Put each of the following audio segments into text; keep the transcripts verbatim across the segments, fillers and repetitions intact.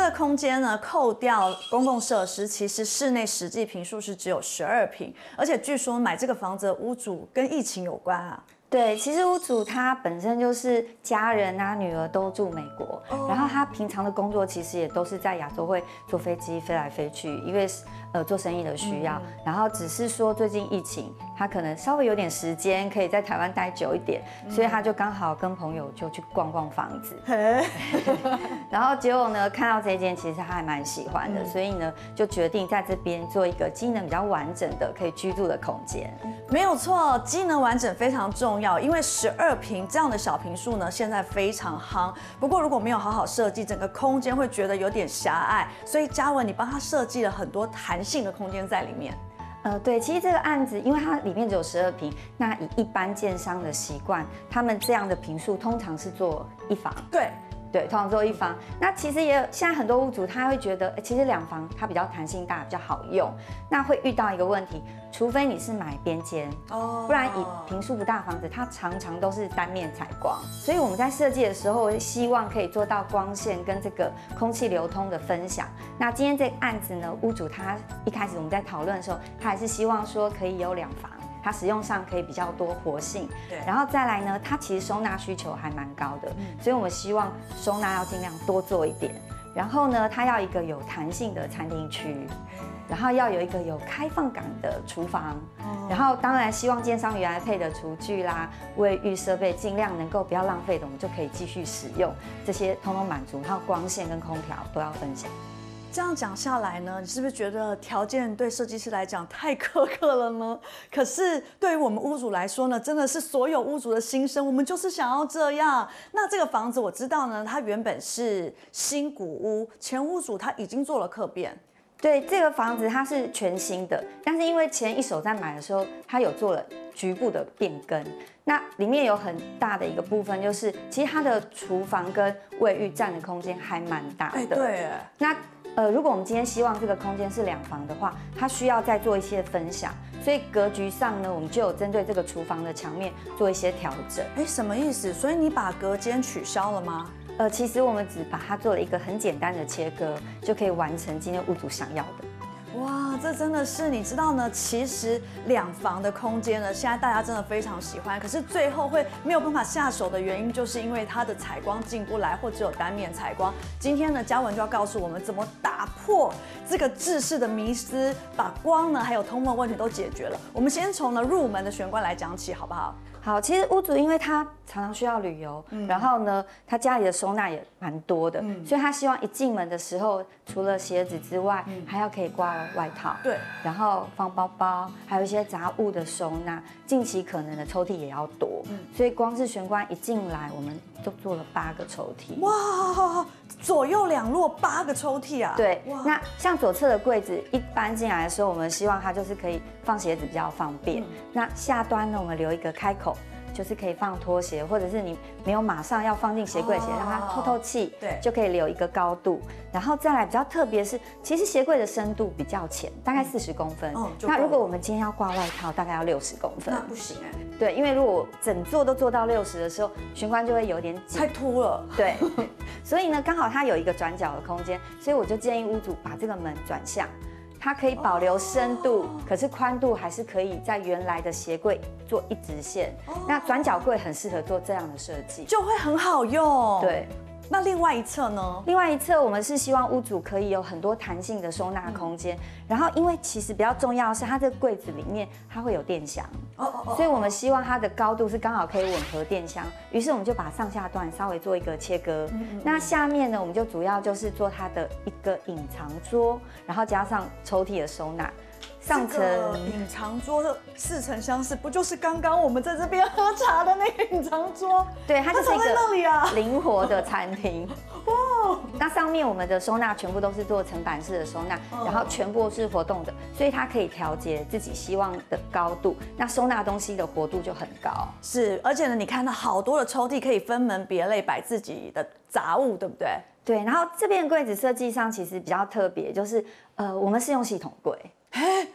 个空间呢，扣掉公共设施，其实室内实际坪数是只有十二坪，而且据说买这个房子的屋主跟疫情有关啊。 对，其实屋主他本身就是家人啊，女儿都住美国，哦、然后他平常的工作其实也都是在亚洲会坐飞机飞来飞去，因为呃做生意的需要，嗯、然后只是说最近疫情，他可能稍微有点时间可以在台湾待久一点，嗯、所以他就刚好跟朋友就去逛逛房子，然后结果呢看到这间其实他还蛮喜欢的，嗯、所以呢就决定在这边做一个机能比较完整的可以居住的空间。 没有错，机能完整非常重要，因为十二坪这样的小坪数呢，现在非常夯。不过如果没有好好设计，整个空间会觉得有点狭隘。所以嘉文，你帮他设计了很多弹性的空间在里面。 呃，对，其实这个案子，因为它里面只有十二坪，那以一般建商的习惯，他们这样的坪数通常是做一房。 对。 对，通常做一房。那其实也有现在很多屋主他会觉得，其实两房它比较弹性大，比较好用。那会遇到一个问题，除非你是买边间，哦，不然以坪数不大房子，它常常都是单面采光。所以我们在设计的时候，希望可以做到光线跟这个空气流通的分享。那今天这个案子呢，屋主他一开始我们在讨论的时候，他还是希望说可以有两房。它使用上可以比较多活性，对，然后再来呢，它其实收纳需求还蛮高的，嗯、所以我们希望收纳要尽量多做一点。然后呢，它要一个有弹性的餐厅区，然后要有一个有开放感的厨房，哦、然后当然希望建商原来配的厨具啦、卫浴设备尽量能够不要浪费的，我们就可以继续使用，这些通通满足，然后光线跟空调都要分享。 这样讲下来呢，你是不是觉得条件对设计师来讲太苛刻了呢？可是对于我们屋主来说呢，真的是所有屋主的心声，我们就是想要这样。那这个房子我知道呢，它原本是新古屋，前屋主他已经做了客变。 对，这个房子它是全新的，但是因为前一手在买的时候，它有做了局部的变更。那里面有很大的一个部分，就是其实它的厨房跟卫浴占的空间还蛮大的。 哎，对。 那呃，如果我们今天希望这个空间是两房的话，它需要再做一些分享，所以格局上呢，我们就有针对这个厨房的墙面做一些调整。 哎，什么意思？所以你把隔间取消了吗？ 呃，其实我们只把它做了一个很简单的切割，就可以完成今天屋主想要的。 哇，这真的是你知道呢？其实两房的空间呢，现在大家真的非常喜欢，可是最后会没有办法下手的原因，就是因为它的采光进不来，或只有单面采光。今天呢，嘉文就要告诉我们怎么打破这个制式的迷思，把光呢还有通风问题都解决了。我们先从呢入门的玄关来讲起，好不好？ 好，其实屋主因为他常常需要旅游，嗯、然后呢，他家里的收纳也蛮多的，嗯、所以他希望一进门的时候，除了鞋子之外，嗯、还要可以挂外套， 对， 然后放包包，还有一些杂物的收纳，尽其可能的抽屉也要多，嗯、所以光是玄关一进来，我们就做了八个抽屉。 哇，左右两落八个抽屉啊！ 对，那像左侧的柜子，一搬进来的时候，我们希望它就是可以放鞋子比较方便。嗯、那下端呢，我们留一个开口。就是可以放拖鞋，或者是你没有马上要放进鞋柜前，让它透透气，对，就可以留一个高度。然后再来比较特别是，其实鞋柜的深度比较浅，大概四十公分。嗯，那如果我们今天要挂外套，大概要六十公分。 那不行哎。 对，因为如果整座都做到六十的时候，玄关就会有点紧， 太凸了。 对，所以呢，刚好它有一个转角的空间，所以我就建议屋主把这个门转向。它可以保留深度，可是宽度还是可以在原来的鞋柜做一直线。那转角柜很适合做这样的设计， 就会很好用。 对。 那另外一侧呢？ 另外一侧我们是希望屋主可以有很多弹性的收纳空间，嗯、然后因为其实比较重要的是它这个柜子里面它会有电箱，哦哦哦，所以我们希望它的高度是刚好可以吻合电箱，于是我们就把上下段稍微做一个切割。嗯嗯嗯，那下面呢，我们就主要就是做它的一个隐藏桌，然后加上抽屉的收纳。上层隐藏桌的似曾相识，不就是刚刚我们在这边喝茶的那个隐藏桌？ 对，它就是一个灵活的餐厅。哇！那上面我们的收纳全部都是做层板式的收纳，哦、然后全部是活动的，所以它可以调节自己希望的高度，那收纳东西的活度就很高。 是，而且呢，你看到好多的抽屉可以分门别类摆自己的杂物，对不对？ 对，然后这边柜子设计上其实比较特别，就是呃，我们是用系统柜。 嘿，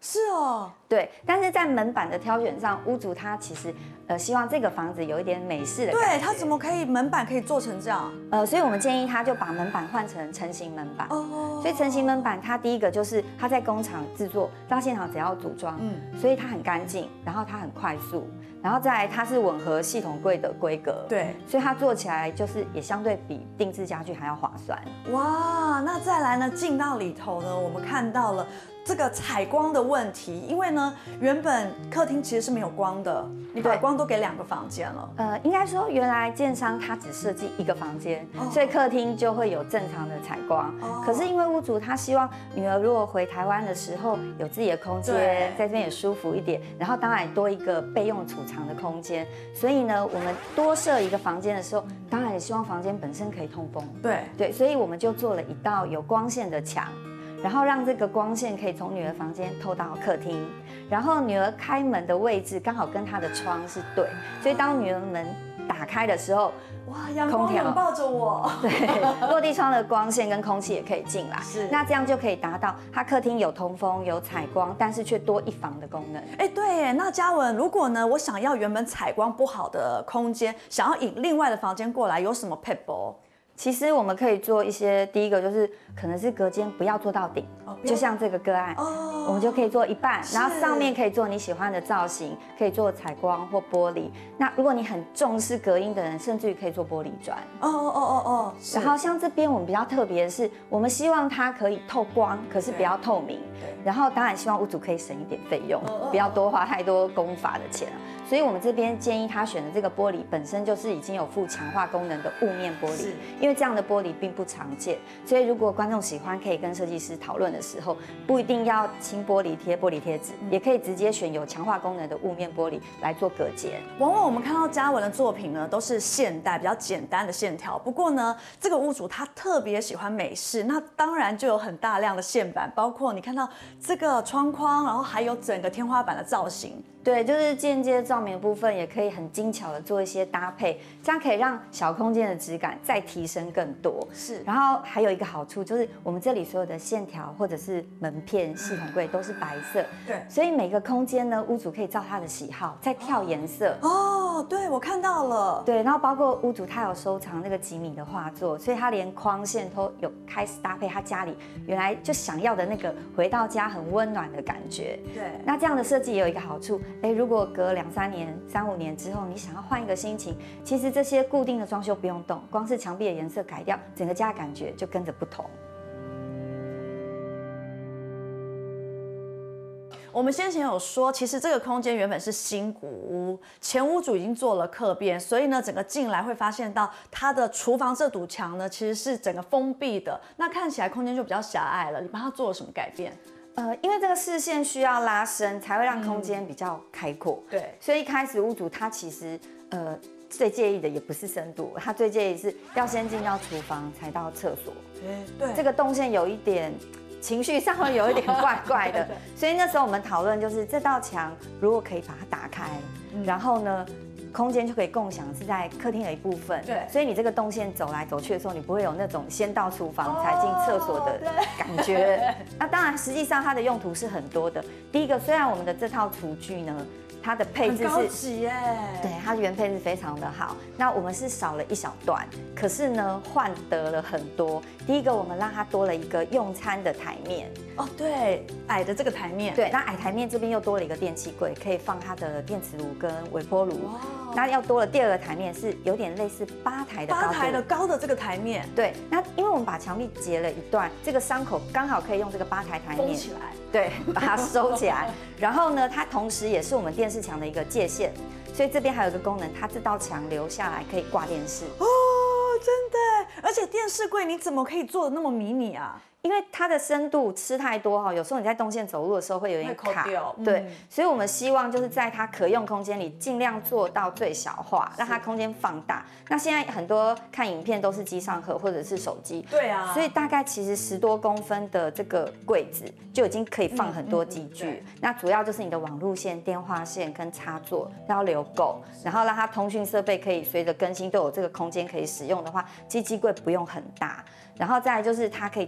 是哦， 对，但是在门板的挑选上，屋主他其实呃希望这个房子有一点美式的感觉。 对，他怎么可以门板可以做成这样？ 呃，所以我们建议他就把门板换成成型门板。哦，所以成型门板它第一个就是它在工厂制作，到现场只要组装，嗯，所以它很干净，然后它很快速，然后再来它是吻合系统柜的规格， 对， 所以它做起来就是也相对比定制家具还要划算。 哇，那再来呢，进到里头呢，我们看到了这个采光的问题，因为呢，原本客厅其实是没有光的，你把光都给两个房间了。 呃，应该说原来建商他只设计一个房间，哦、所以客厅就会有正常的采光。哦、可是因为屋主他希望女儿如果回台湾的时候有自己的空间，在这边也舒服一点，然后当然多一个备用储藏的空间，所以呢，我们多设一个房间的时候，当然也希望房间本身可以通风。 对对，所以我们就做了一道有光线的墙。然后让这个光线可以从女儿房间透到客厅，然后女儿开门的位置刚好跟她的窗是对，所以当女儿门打开的时候， 哇，阳光拥抱着我， 对，落地窗的光线跟空气也可以进来， 是， 那这样就可以达到它客厅有通风、有采光，但是却多一房的功能。 哎，对耶，那嘉文，如果呢，我想要原本采光不好的空间，想要引另外的房间过来，有什么撇步？ 其实我们可以做一些，第一个就是可能是隔间不要做到顶，哦、就像这个个案，哦、我们就可以做一半，然后上面可以做你喜欢的造型，可以做采光或玻璃。那如果你很重视隔音的人，甚至于可以做玻璃砖。 哦哦哦哦。 然后像这边我们比较特别的是，我们希望它可以透光，可是不要透明。然后当然希望屋主可以省一点费用，哦、不要多花太多工法的钱。所以我们这边建议他选的这个玻璃本身就是已经有附强化功能的雾面玻璃，因为这样的玻璃并不常见，所以如果观众喜欢，可以跟设计师讨论的时候，不一定要轻玻璃贴玻璃贴纸，也可以直接选有强化功能的雾面玻璃来做隔间。 往往我们看到嘉文的作品呢，都是现代比较简单的线条，不过呢，这个屋主他特别喜欢美式，那当然就有很大量的线板，包括你看到这个窗框，然后还有整个天花板的造型。 对，就是间接照明的部分也可以很精巧的做一些搭配，这样可以让小空间的质感再提升更多。 是， 然后还有一个好处就是我们这里所有的线条或者是门片、系统柜都是白色， 对， 所以每个空间呢，屋主可以照他的喜好再跳颜色。 哦，对，我看到了。 对，然后包括屋主他有收藏那个吉米的画作，所以他连框线都有开始搭配他家里原来就想要的那个回到家很温暖的感觉。 对， 那这样的设计也有一个好处。哎，如果隔两三年、三五年之后，你想要换一个心情，其实这些固定的装修不用动，光是墙壁的颜色改掉，整个家的感觉就跟着不同。 我们先前有说，其实这个空间原本是新古屋，前屋主已经做了客变，所以呢，整个进来会发现到它的厨房这堵墙呢，其实是整个封闭的，那看起来空间就比较狭隘了。你帮他做了什么改变？ 呃，因为这个视线需要拉伸，才会让空间比较开阔。 嗯、对， 所以一开始屋主他其实呃最介意的也不是深度，他最介意是要先进到厨房才到厕所。 哎，对， 这个动线有一点情绪上会有一点怪怪的，所以那时候我们讨论就是这道墙如果可以把它打开，嗯、然后呢，空间就可以共享是在客厅的一部分。 对， 所以你这个动线走来走去的时候，你不会有那种先到厨房才进厕所的感觉。哦、那当然，实际上它的用途是很多的。第一个，虽然我们的这套厨具呢，它的配置是很高级耶， 对，它的原配置非常的好。那我们是少了一小段，可是呢，换得了很多。第一个，我们让它多了一个用餐的台面。 哦，对，矮的这个台面。 对，那矮台面这边又多了一个电器柜，可以放它的电磁炉跟微波炉。那要多了第二个台面，是有点类似吧台的高度。 吧台的高的这个台面。 对，那因为我们把墙壁截了一段，这个伤口刚好可以用这个吧台台面封起来。 对，把它收起来。然后呢，它同时也是我们电视墙的一个界限，所以这边还有一个功能，它这道墙留下来可以挂电视。 哦，真的，而且电视柜你怎么可以做的那么迷你啊？ 因为它的深度吃太多哈，有时候你在动线走路的时候会有点卡，对，嗯、所以我们希望就是在它可用空间里尽量做到最小化，让它空间放大。那现在很多看影片都是机上盒或者是手机， 对啊， 所以大概其实十多公分的这个柜子就已经可以放很多机具。嗯嗯、那主要就是你的网路线、电话线跟插座要留够，然后让它通讯设备可以随着更新都有这个空间可以使用的话，机机柜不用很大。然后再来就是它可以加深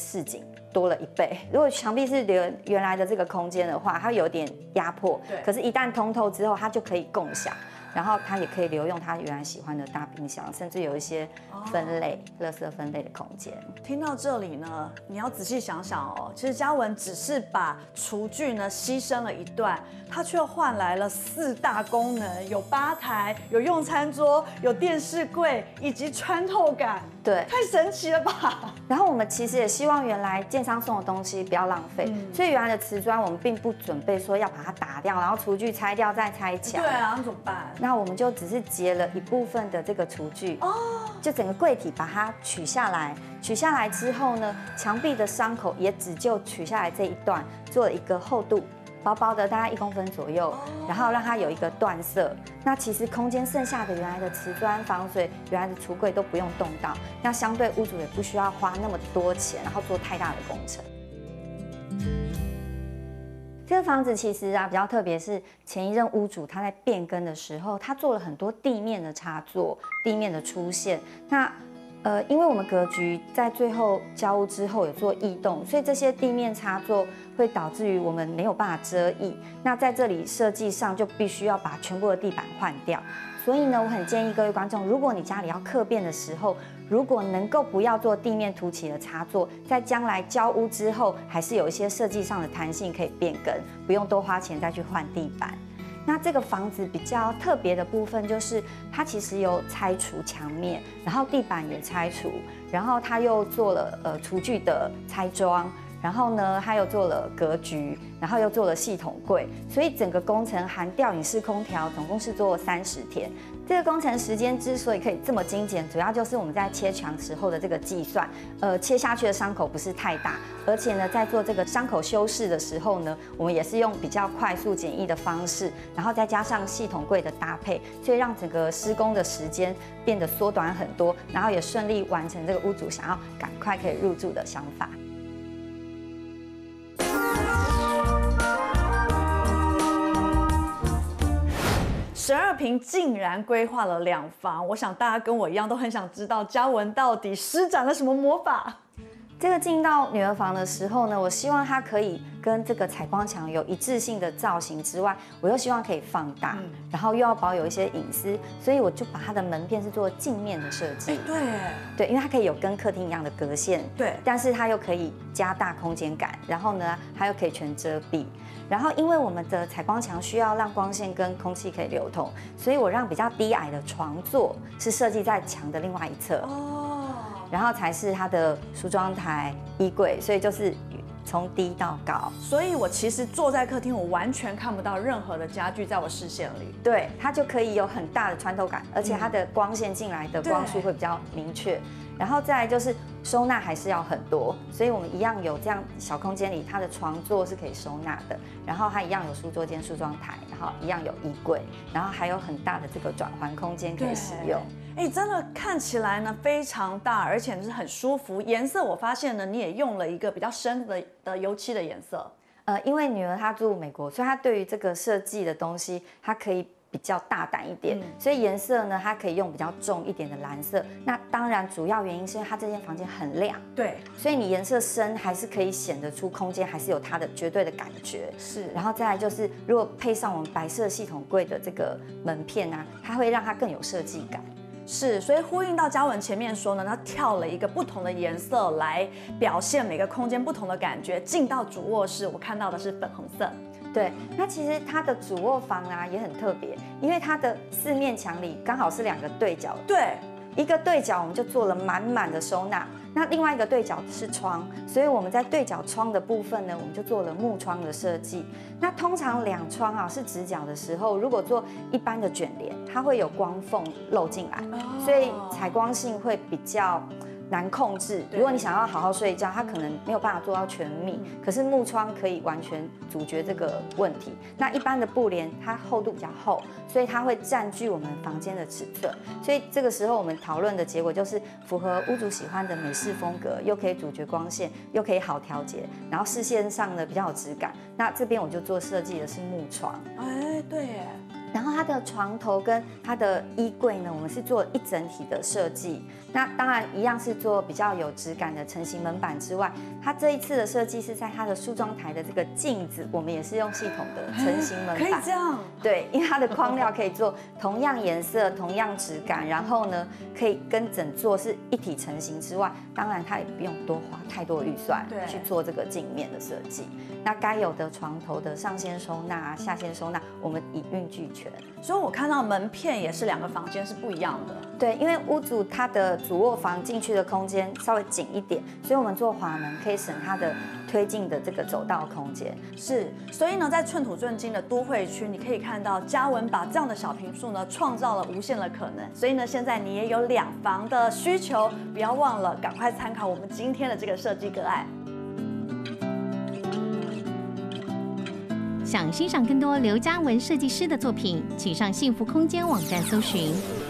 视景多了一倍。如果墙壁是留原来的这个空间的话，它有点压迫，可是一旦通透之后，它就可以共享。然后他也可以留用他原来喜欢的大冰箱，甚至有一些分类、垃圾分类的空间。 听到这里呢，你要仔细想想哦，其实嘉文只是把厨具呢牺牲了一段，他却换来了四大功能，有吧台、有用餐桌、有电视柜以及穿透感。 对， 太神奇了吧！ 然后我们其实也希望原来建商送的东西不要浪费，嗯、所以原来的瓷砖我们并不准备说要把它打掉，然后厨具拆掉再拆墙。 对啊，那怎么办？ 那我们就只是截了一部分的这个厨具，哦，就整个柜体把它取下来，取下来之后呢，墙壁的伤口也只就取下来这一段，做了一个厚度。薄薄的大概一公分左右，然后让它有一个断色。那其实空间剩下的原来的瓷砖、防水、原来的橱柜都不用动到，那相对屋主也不需要花那么多钱，然后做太大的工程。这个房子其实啊比较特别，是前一任屋主他在变更的时候，他做了很多地面的插座、地面的出现。那呃，因为我们格局在最后交屋之后有做异动，所以这些地面插座会导致于我们没有办法遮蔽。那在这里设计上就必须要把全部的地板换掉。所以呢，我很建议各位观众，如果你家里要客变的时候，如果能够不要做地面凸起的插座，在将来交屋之后，还是有一些设计上的弹性可以变更，不用多花钱再去换地板。那这个房子比较特别的部分就是，它其实有拆除墙面，然后地板也拆除，然后它又做了呃厨具的拆装，然后呢，它又做了格局，然后又做了系统柜，所以整个工程含吊顶式空调，总共是做了三十天。这个工程时间之所以可以这么精简，主要就是我们在切墙时候的这个计算，呃，切下去的伤口不是太大，而且呢，在做这个伤口修饰的时候呢，我们也是用比较快速简易的方式，然后再加上系统柜的搭配，所以让整个施工的时间变得缩短很多，然后也顺利完成这个屋主想要赶快可以入住的想法。 十二坪竟然规划了两房，我想大家跟我一样都很想知道嘉文到底施展了什么魔法。 这个进到女儿房的时候呢，我希望它可以跟这个采光墙有一致性的造型之外，我又希望可以放大，嗯、然后又要保有一些隐私，所以我就把它的门片是做镜面的设计。 对， 对，因为它可以有跟客厅一样的隔线， 对， 但是它又可以加大空间感，然后呢，它又可以全遮蔽。然后，因为我们的采光墙需要让光线跟空气可以流通，所以我让比较低矮的床座是设计在墙的另外一侧。哦，然后才是它的梳妆台、衣柜，所以就是从低到高。 所以我其实坐在客厅，我完全看不到任何的家具在我视线里。 对，它就可以有很大的穿透感，而且它的光线进来的光束会比较明确。然后再来就是收纳还是要很多，所以我们一样有这样小空间里，它的床座是可以收纳的，然后它一样有书桌间、梳妆台，然后一样有衣柜，然后还有很大的这个转环空间可以使用。 哎，真的看起来呢非常大，而且是很舒服。颜色我发现呢，你也用了一个比较深的的油漆的颜色。 呃，因为女儿她住美国，所以她对于这个设计的东西，她可以比较大胆一点，嗯、所以颜色呢，它可以用比较重一点的蓝色。那当然，主要原因是因为它这间房间很亮， 对， 所以你颜色深还是可以显得出空间，还是有它的绝对的感觉。 是， 然后再来就是，如果配上我们白色系统柜的这个门片啊，它会让它更有设计感。 是，所以呼应到嘉文前面说呢，他跳了一个不同的颜色来表现每个空间不同的感觉。进到主卧室，我看到的是粉红色。 对，那其实它的主卧房啊也很特别，因为它的四面墙里刚好是两个对角， 对， 一个对角我们就做了满满的收纳，那另外一个对角是窗，所以我们在对角窗的部分呢，我们就做了木窗的设计。那通常两窗啊是直角的时候，如果做一般的卷帘，它会有光缝漏进来，所以采光性会比较难控制。如果你想要好好睡觉，它可能没有办法做到全密，可是木窗可以完全阻绝这个问题。那一般的布帘它厚度比较厚，所以它会占据我们房间的尺寸。所以这个时候我们讨论的结果就是符合屋主喜欢的美式风格，又可以阻绝光线，又可以好调节，然后视线上呢比较有质感。那这边我就做设计的是木窗。 哎，对耶。 然后它的床头跟它的衣柜呢，我们是做一整体的设计。那当然一样是做比较有质感的成型门板之外，它这一次的设计是在它的梳妆台的这个镜子，我们也是用系统的成型门板。 可以这样？ 对，因为它的框料可以做同样颜色、同样质感，然后呢可以跟整座是一体成型之外，当然它也不用多花太多预算去做这个镜面的设计。那该有的床头的上掀收纳、下掀收纳，我们一应俱全。 所以我看到门片也是两个房间是不一样的。 对，因为屋主他的主卧房进去的空间稍微紧一点，所以我们做滑门可以省它的推进的这个走道空间。 是，所以呢，在寸土寸金的都会区，你可以看到嘉文把这样的小坪数呢，创造了无限的可能。所以呢，现在你也有两房的需求，不要忘了赶快参考我们今天的这个设计个案。 想欣赏更多刘嘉文设计师的作品，请上幸福空间网站搜寻。